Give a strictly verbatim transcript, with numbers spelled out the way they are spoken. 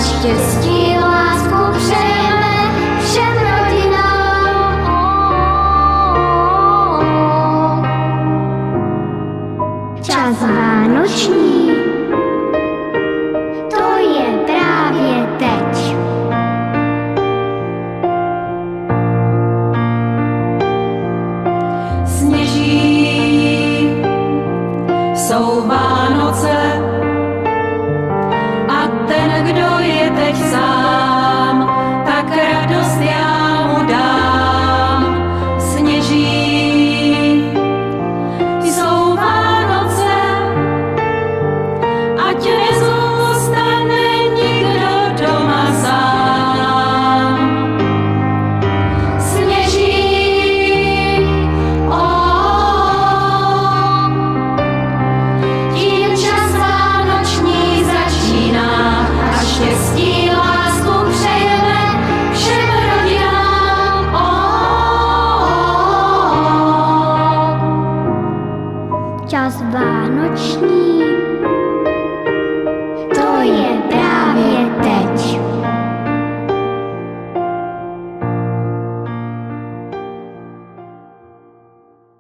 štěstí, lásku přejeme všem rodinám. Čas vánoční, to je právě teď. Sněží, jsou Vánoce a ten, kdo je teď sám, tak radost já mu dám. Sněží, jsou Vánoce, ať nezůstane nikdo doma sám. Sněží, o, tím čas vánoční začíná a štěstí, lásku přejeme všem rodinám. O, Čas vánoční,